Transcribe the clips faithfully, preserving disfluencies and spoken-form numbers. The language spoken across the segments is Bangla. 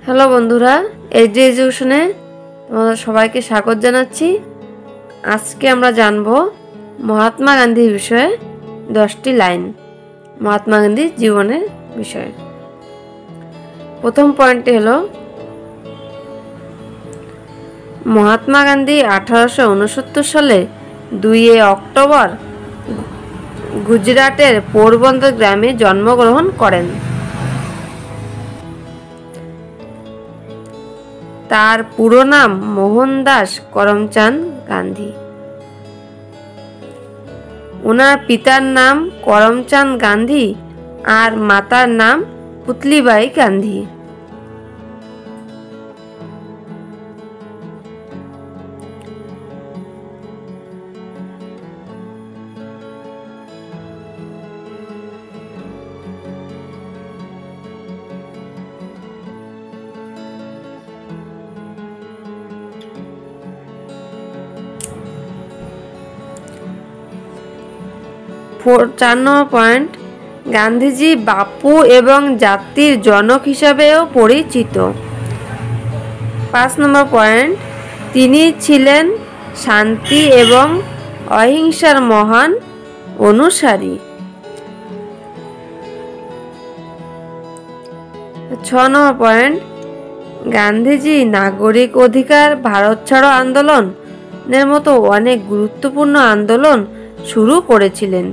হ্যালো বন্ধুরা, এইচডি এডুকেশনে তোমাদের সবাইকে স্বাগত জানাচ্ছি। আজকে আমরা জানব মহাত্মা গান্ধীর বিষয়ে দশটি লাইন, মহাত্মা গান্ধীর জীবনের বিষয়ে। প্রথম পয়েন্টটি হলো, মহাত্মা গান্ধী আঠারোশো উনসত্তর সালে দুই অক্টোবর গুজরাটের পোরবন্দর গ্রামে জন্মগ্রহণ করেন। তার পুরো নাম মোহনদাস করমচাঁদ গান্ধী। ওনার পিতার নাম করমচাঁদ গান্ধী আর মাতার নাম পুতলিবাই গান্ধী। চার নম্বর পয়েন্ট, গান্ধীজি বাপু এবং জাতির জনক হিসাবেও পরিচিত। পাঁচ নম্বর পয়েন্ট, তিনি ছিলেন শান্তি এবং অহিংসার মহান অনুসারী। ছ নম্বর পয়েন্ট, গান্ধীজি নাগরিক অধিকার, ভারত ছাড়ো আন্দোলনের মতো অনেক গুরুত্বপূর্ণ আন্দোলন শুরু করেছিলেন।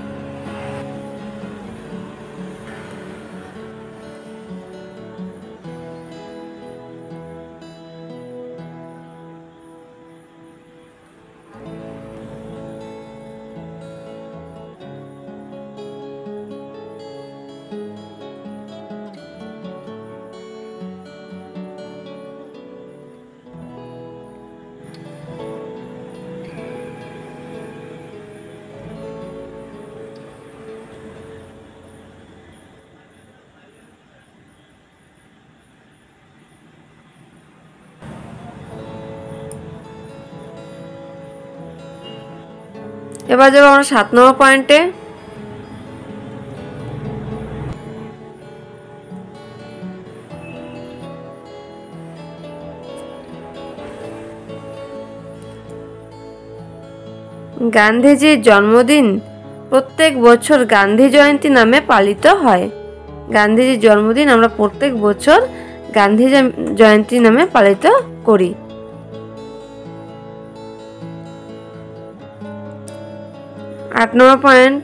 এবার যাবো আমরা সাত নম্বর পয়েন্টে। গান্ধীজির জন্মদিন প্রত্যেক বছর গান্ধী জয়ন্তী নামে পালিত হয়। গান্ধীজির জন্মদিন আমরা প্রত্যেক বছর গান্ধী জয়ন্তী নামে পালিত করি। আট নম্বর পয়েন্ট,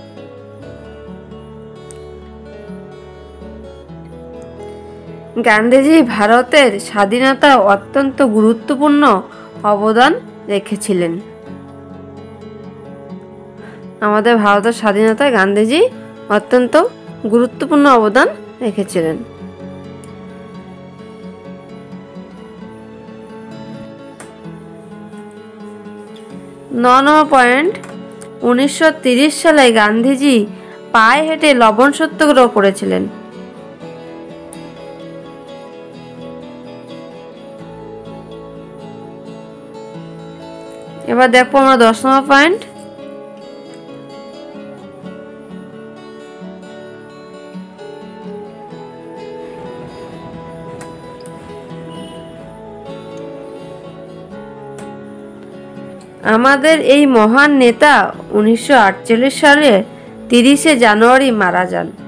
গান্ধীজি ভারতের স্বাধীনতা অত্যন্ত গুরুত্বপূর্ণ অবদান রেখেছিলেন। আমাদের ভারতের স্বাধীনতায় গান্ধীজি অত্যন্ত গুরুত্বপূর্ণ অবদান রেখেছিলেন। ন নম্বর পয়েন্ট, উনিশশো তিরিশ সালে গান্ধীজি পায়ে হেঁটে লবণ সত্যাগ্রহ করেছিলেন। এবার দেখবো আমরা দশ নম্বর পয়েন্ট। আমাদের এই মহান নেতা উনিশশো আটচল্লিশ সালে তিরিশে জানুয়ারি মারা যান।